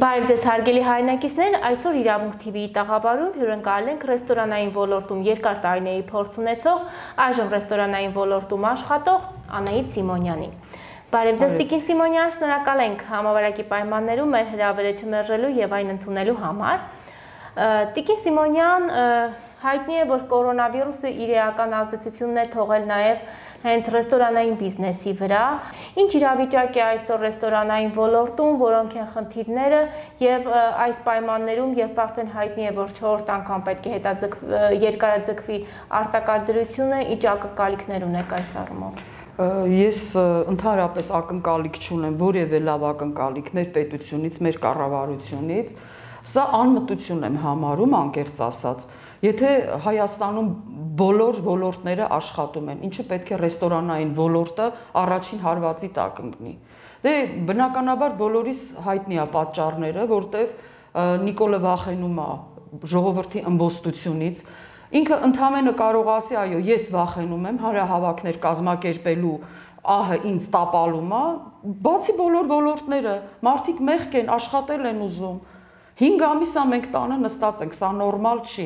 Բարև ձեզ հարգելի հայրենակիցներ, այսօր Իրավունք TV-ի տաղավարում հյուրընկալել ենք ռեստորանային ոլորտում երկար տարիների փորձ ունեցող, այժմ ռեստորանային ոլորտում աշխատող Անահիտ Սիմոնյանին։ Բարև ձեզ Տիկին Սիմոնյան, շնորհակալ ենք համավարակի պայմաններում մեր հրավերը չմերժելու եւ այն ընդունելու համար։ Տիկին Սիմոնյան հայտնի է, որ կորոնավիրուսը իր էական ազդեցությունն է թողել նաև հենց ռեստորանային բիզնեսի վրա։ Ինչ իրավիճակ է այսօր ռեստորանային ոլորտում, որոնք են խնդիրները եւ այս պայմաններում եւ արդեն հայտնի է, որ 4-րդ անգամ պետք է երկարաձգվի արտակարգ ինչ ակնկալիքներ ունեք այս առումով։ Ես ընդհանրապես ակնկալիք չունեմ, որևէ լավ ակնկալիք մեր պետությունից, մեր կառավարությունից։ Սա անմտություն եմ համարում, անկեղծ ասած։ Եթե Հայաստանում բոլոր ոլորտները աշխատում են, ինչը պետք է ռեստորանային ոլորտը առաջին հարվածի տակ ընկնի։ Դե բնականաբար բոլորիս հայտնի է պատճառները, որտեղ Նիկոլը վախենում է ժողովրդի ըմբոստությունից։ Ինքը ընդամենը կարող ասի, այո, ես վախենում եմ հանրահավաքներ կազմակերպելու, ահը ինձ տապալում է, բացի բոլոր ոլորտները, մարդիկ մեղք են, աշխատել են ուզում։ 5 ամիս է մենք տանը նստած ենք, սա նորմալ չի։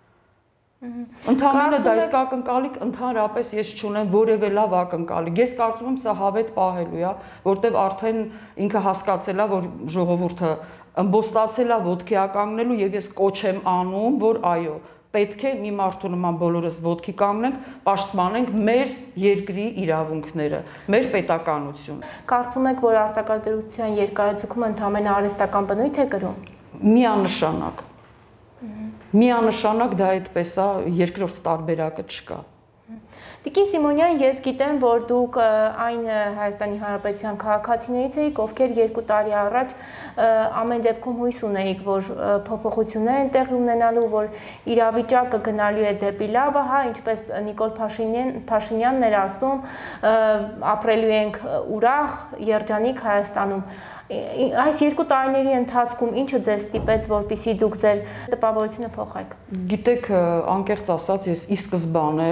Ընդամենը դա իսկ ակնկալիք ընդհանրապես ես չունեմ որևէ լավ ակնկալիք։ Ես կարծում եմ սա հավետ պահելու է, որտեղ արդեն ինքը հասկացել է, որ ժողովուրդը ըմբոստացել է ոտքի ականգնելու եւ ես կոչ եմ անում, որ այո, պետք է մի մարդու նման բոլորս ոտքի կանգնենք, պաշտպանենք մեր երկրի իրավունքները, մեր պետականությունը։ Կարծում եք, որ արտակարգության երկարաձգումը ընդհանրապես արհեստական բնույթ է կրում։ Միանշանակ։ Միանշանակ դա այդպես է, երկրորդ տարբերակը չկա։ Տիկին Սիմոնյան, ես գիտեմ, որ դուք այն Հայաստանի Հանրապետության քաղաքացիներից եք, ովքեր 2 տարի առաջ ամեն դեպքում հույս ունեիք, որ փոփոխություններ են տեղի ունենալու, որ իրավիճակը գնալու է դեպի լավը, հա, ինչպես Նիկոլ Փաշինյանն էր ասում, ապրելու ենք ուրախ, երջանիկ Հայաստանում։ Այս 2 տարիների ընթացքում ինչը ձեզ ստիպեց, որպեսզի դուք ձեր տպավորությունը փոխեք։ Գիտեք, անկեղծ ասած, ես ի սկզբանե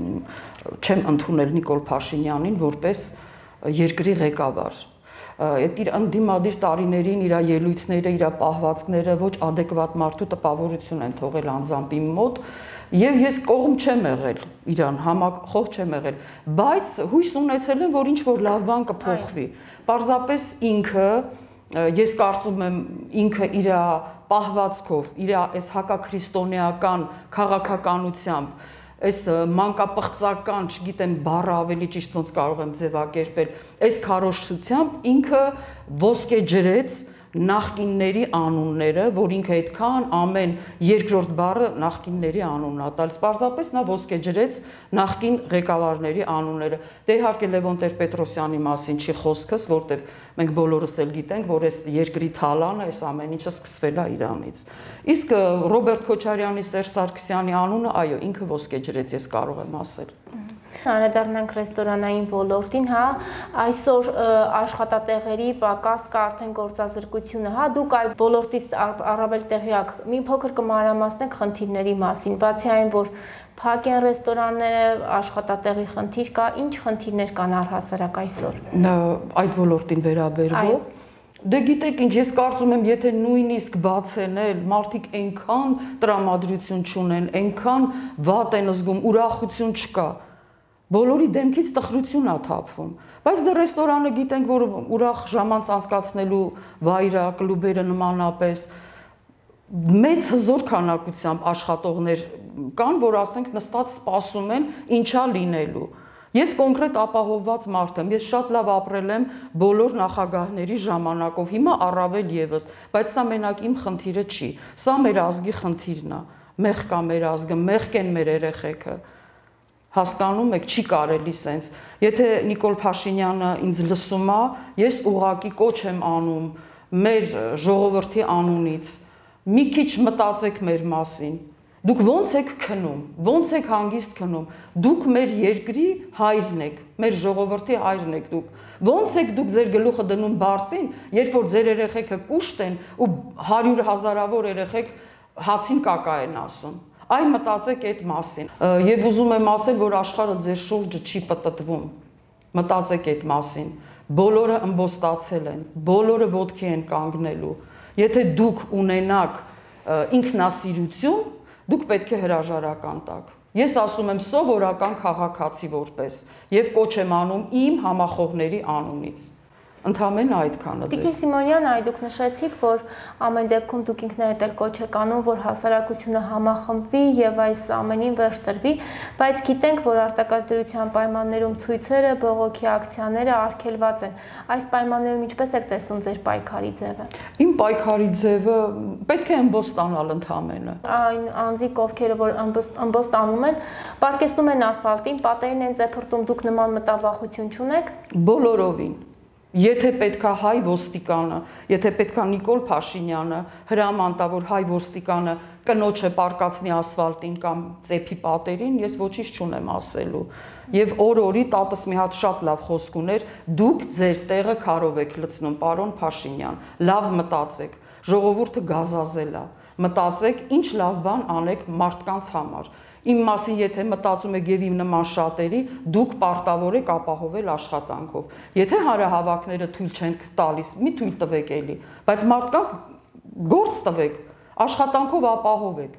չեմ ընդունել Նիկոլ Փաշինյանին որպես երկրի ղեկավար։ Այդ իր ընդդիմադիր տարիներին իր ելույթները, իր պահվածքները ոչ ադեկվատ մարդու տպավորություն են թողել անձամբ իմ մոտ, եւ ես կողմ չեմ եղել իրան, համախոհ չեմ եղել, բայց հույս ունեցել եմ, որ ինչ որ լավ բան կփոխվի։ Պարզապես ինքը, ես կարծում եմ, ինքը իր պահվածքով, իր այս հակաքրիստոնեական քաղաքականությամբ, այս մանկապղծական, չգիտեմ, բառը ավելի ճիշտ ոնց կարող եմ ձևակերպել, այս քարոզչությամբ ինքը ոսկե ջրեց նախկինների անունները, որ ինքը այդքան ամեն երկրորդ բառը նախկինների անունն է տալիս, պարզապես նա ոսկե ջրեց նախկին ղեկավարների անունները։ Դե իհարկե Լևոն Տեր-Պետրոսյանի մասին չի խոսքս, որտեղ մենք բոլորս էլ գիտենք, որ այս երկրի թալանը, այս ամեն ինչը սկսվել է իրանից։ Իսկ Ռոբերտ Քոչարյանի, Սերժ Սարգսյանի անունը, այո, ինքը ոսկե ջրեց, ես կարող եմ ասել։ Անդրադառնանք ռեստորանային ոլորտին, հա, այսօր աշխատատեղերի պակաս կա, արդեն գործազրկությունը, հա, դուք այդ ոլորտից առավել տեղյակ, մի փոքր կմանրամասնենք խնդիրների մասին, բացի այն, որ փակ են ռեստորանները, աշխատատեղի խնդիր կա, ինչ խնդիրներ կան առհասարակ այսօր։ Այդ ոլորտին վերաբերվող Դե գիտեք ինչ, ես կարծում եմ, եթե նույնիսկ բացեն էլ, մարդիկ այնքան տրամադրություն չունեն, այնքան վատ են զգում, ուրախություն չկա։ Բոլորի դեմքից տխրություն է թափվում, բայց դե ռեստորանը գիտենք, որ ուրախ ժամանց անցկացնելու վայր է, կլուբերը նմանապես, մեծ հզոր քանակությամբ աշխատողներ կան, որ ասենք նստած սպասում են ինչա լինելու։ Ես կոնկրետ ապահովված մարդ եմ, ես շատ լավ ապրել եմ բոլոր նախագահների ժամանակով, հիմա առավել եւս, բայց սա մենակ իմ խնդիրը չի, սա մեր ազգի խնդիրն է, մեղք կա մեր ազգը, մեղք են մեր երեխեքը։ Հասկանում եք, չի կարելի սենց։ Եթե Նիկոլ Փաշինյանը ինձ լսում է, ես ուղղակի կոչ եմ անում մեր ժողովրդի անունից, մի քիչ մտածեք մեր մասին։ Դուք ոնց եք քնում, ոնց եք հանգիստ քնում, դուք մեր երկրի հայրն եք, մեր ժողովրդի հայրն եք դուք։ Ոնց եք դուք ձեր գլուխը դնում բարձին, երբ որ ձեր երեխեքը կուշտ են ու 100 հազարավոր երեխեք հացին կակա են ասում։ Այ մտածեք այդ մասին։ Եվ ուզում եմ ասել, որ աշխարհը ձեր շուրջը չի պտտվում։ Մտածեք այդ մասին։ Բոլորը ըմբոստացել են, բոլորը ոտքի են կանգնելու։ Եթե դուք ունենաք ինքնասիրություն, դուք պետք է հրաժարական տաք։ Ես ասում եմ սովորական քաղաքացի որպես եւ կոչ եմ անում իմ համախոհների անունից։ Ընդհանրեն այդքանը։ Տիկին Սիմոնյան, այ դուք նշեցիք, որ ամեն դեպքում դուք ինքներդ էլ կոչ եք անում, որ հասարակությունը համախմբվի եւ այս ամենին վերջ տրվի, բայց գիտենք, որ արտակարգության պայմաններում ցույցերը, բողոքի ակցիաները արգելված են։ Այս պայմաններում ինչպես եք տեսնում ձեր պայքարի ձևը։ Իմ պայքարի ձևը պետք է ըմբոս ստանալ ընդհանրապես։ Այն անձիկ, ովքեր որ ըմբոս ստանում են, պարկեսնում են ասֆալտին, պատերին են ծեփրտում, դուք նման մտավախություն չունեք։ Բոլորովին։ Եթե պետքա հայ ոստիկանը, եթե պետքա Նիկոլ Փաշինյանը հրաման տա, որ հայ ոստիկանը կնոջը պարկացնի ասֆալտին կամ ծեփի պատերին, ես ոչինչ չունեմ ասելու։ Եվ օր-օրի տատս մի հատ շատ լավ խոսք ուներ, դուք ձեր տեղը քարով եք լցնում, պարոն Փաշինյան, լավ մտածեք, ժողովուրդը գազազել է, մտածեք, ինչ լավ բան անեք մարդկանց համար։ Իմ մասին եթե մտածում եք եւ իմ նման շատերի, դուք պարտավոր եք ապահովել աշխատանքով։ Եթե հանրահավաքները թույլ չեն տալիս, մի թույլ տվեք էլի, բայց մարդկանց գործ տվեք, աշխատանքով ապահովեք։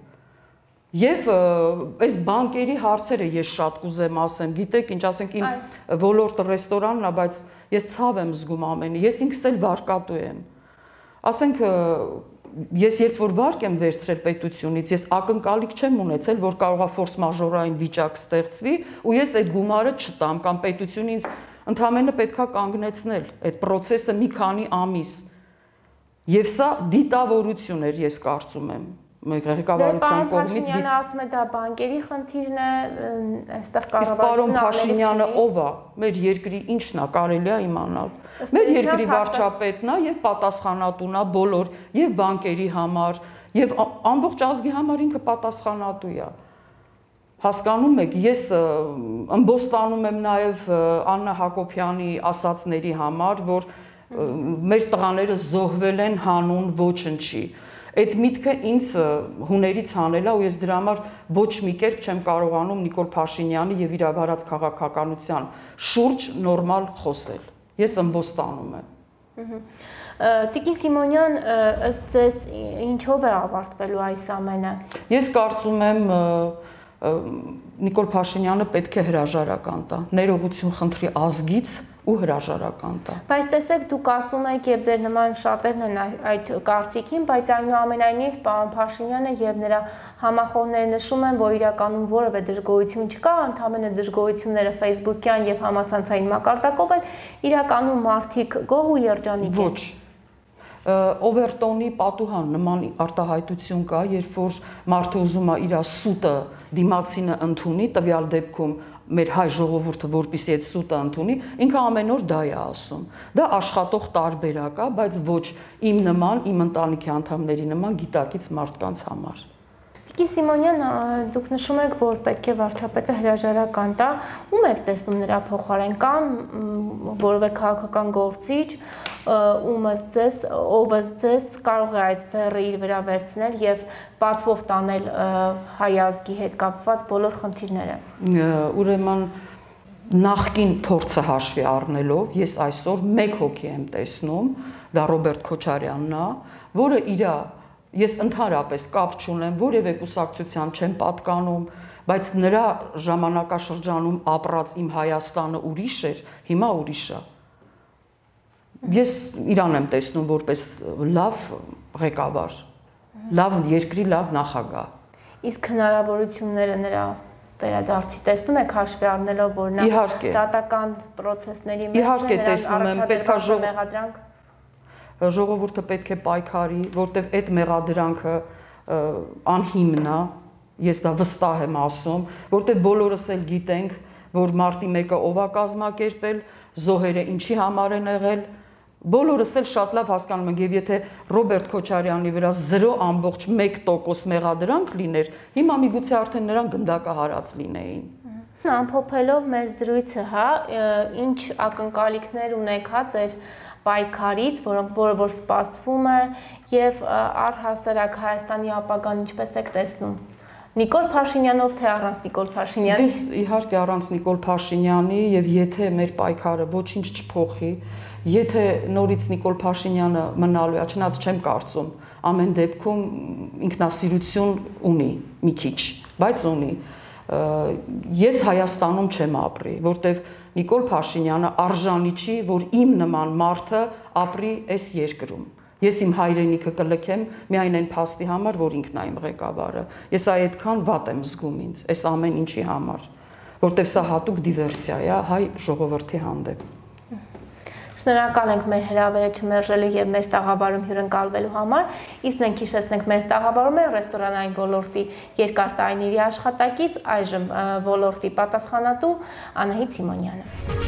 Եվ այս բանկերի հարցերը ես շատ կուզեմ ասեմ, գիտեք ինչ, ասենք իմ ոլորտը ռեստորանն է, բայց ես ցավ եմ զգում ամենի, ես ինքս էլ վարկատու եմ։ Ասենք ես երբ որ վարկ եմ վերցրել պետությունից, ես ակնկալիք չեմ ունեցել, որ կարողա ֆորս մաժորային վիճակ ստեղծվի ու ես այդ գումարը չտամ կամ պետությունը ինձ ընդհանրապես պետքա կանգնեցնել այդ process-ը մի քանի ամիս։ Եվ սա դիտավորություն էր, ես կարծում եմ, ղեկավարության կողմից։ Փաշինյանը ասում է դա բանկերի խնդիրն է, այստեղ կառավարությունը։ Պարոն Փաշինյանը ով է, մեր երկրի ինչն է, կարելի է իմանալ։ Մեր երկրի վարչապետն է եւ պատասխանատուն է բոլոր եւ բանկերի համար եւ ամբողջ ազգի համար ինքը պատասխանատու է։ Հասկանում եք, ես ըմբոստանում եմ նաեւ Աննա Հակոբյանի ասածների համար, որ մեր տղաները զոհվել են հանուն ոչնչի։ Այդ միտքը ինձ հուներից հանելա ու ես դրա համար ոչ մի կերպ չեմ կարողանում Նիկոլ Փաշինյանի եւ իր վարած քաղաքականության շուրջ նորմալ խոսել։ Ես ըմբոստանում եմ։ Տիկին Սիմոնյան, ըստ ձեզ ինչով է ավարտվելու այս ամենը։ Ես կարծում եմ Նիկոլ Փաշինյանը պետք է հրաժարական տա, ներողություն խնդրի ազգից ու հրաժարական տա։ Բայց տեսեք, դուք ասում եք եւ ձեր նման շատերն են այդ կարծիքին, բայց այնուամենայնիվ պարոն Փաշինյանը եւ նրա համախոհները նշում են, որ իրականում որևէ դժգոհություն չկա, ընդհանրապես դժգոհությունները Facebook-յան եւ համացանցային մակարդակով են, իրականում մարդիկ գոհ ու երջանիկ են։ Ոչ։ Օվերտոնի պատուհան նման արտահայտություն կա, երբ որ մարդը ուզում է իր սուտը դիմացինը ընդունի, տվյալ դեպքում մեր հայ ժողովուրդը որպեսզի այդ սուտը ընդունի, ինքը ամեն օր դա է ասում։ Դա աշխատող տարբերակ է, բայց ոչ իմ նման, իմ ընտանիքի անդամների նման գիտակից մարդկանց համար։ Տիկին Սիմոնյան, դուք նշում եք, որ պետք է վարչապետը հրաժարական տա, ում եք տեսնում նրա փոխարեն, կամ որևէ քաղաքական գործիչ, ով ըստ ձեզ կարող է այս բեռը իր վրա վերցնել եւ պատվով տանել հայ ազգի հետ կապված բոլոր խնդիրները։ Ուրեմն նախկին փորձը հաշվի առնելով, ես այսօր մեկ հոգի եմ տեսնում, դա Ռոբերտ Քոչարյանն է, որը ես ընդհանրապես կապ չունեմ, որևէ կուսակցության չեմ պատկանում, բայց նրա ժամանակաշրջանում ապրած իմ Հայաստանը ուրիշ էր, հիմա ուրիշ է։ Ես իրան եմ տեսնում որպես լավ ղեկավար, լավ երկրի լավ նախագահ։ Իսկ հնարավորությունները նրա վերադարձի տեսնում եք հաշվի առնելով, որ նա դատական process-ների մեջ տեսնում եմ, պետք է մեղադրանք ժողովուրդը պետք է պայքարի, որտեղ այդ մեղադրանքը անհիմն է, ես դա վստահ եմ ասում, որտեղ բոլորս էլ գիտենք, որ մարտի 1-ը ով է կազմակերպել, զոհերը ինչի համար են եղել, բոլորս էլ շատ լավ հասկանում ենք, եւ եթե Ռոբերտ Քոչարյանի վրա 0.1% մեղադրանք լիներ, հիմա միգուցե արդեն նրան գնդակահարած լինեին։ Ամփոփելով մեր զրույցը, ինչ ակնկալիքներ ունեք ձեր պայքարից, որը սպասվում է, եւ առհասարակ Հայաստանի ապագան ինչպես եք տեսնում Նիկոլ Փաշինյանով թե առանց Նիկոլ Փաշինյանի։ Ես իհարկե առանց Նիկոլ Փաշինյանի եւ եթե մեր պայքարը ոչինչ չփոխի, եթե նորից Նիկոլ Փաշինյանը մնալու է, չնայած չեմ կարծում, ամեն դեպքում ինքնասիրություն ունի մի քիչ, բայց ունի։ Ես Հայաստանում չեմ ապրի, որտեվ Նիկոլ Փաշինյանը արժանի չի, որ իմ նման մարդը ապրի այս երկրում։ Ես իմ հայրենիքը կլքեմ միայն այն փաստի համար, որ ինքն է իմ ղեկավարը։ Ես այդքան վատ եմ զգում ինձ, այս ամեն ինչի համար, որտեվ սա հատուկ դիվերսիա է հայ ժողովրդի հանդեպ։ Շնորհակալ ենք մեր հրավերը չմերժելու եւ մեր տաղավարում հյուրընկալվելու համար։ Իսկ մենք հիշեցնենք մեր տաղավարում է ռեստորանային ոլորտի երկար տարիների աշխատակից, այժմ ոլորտի պատասխանատու Անահիտ Սիմոնյանը։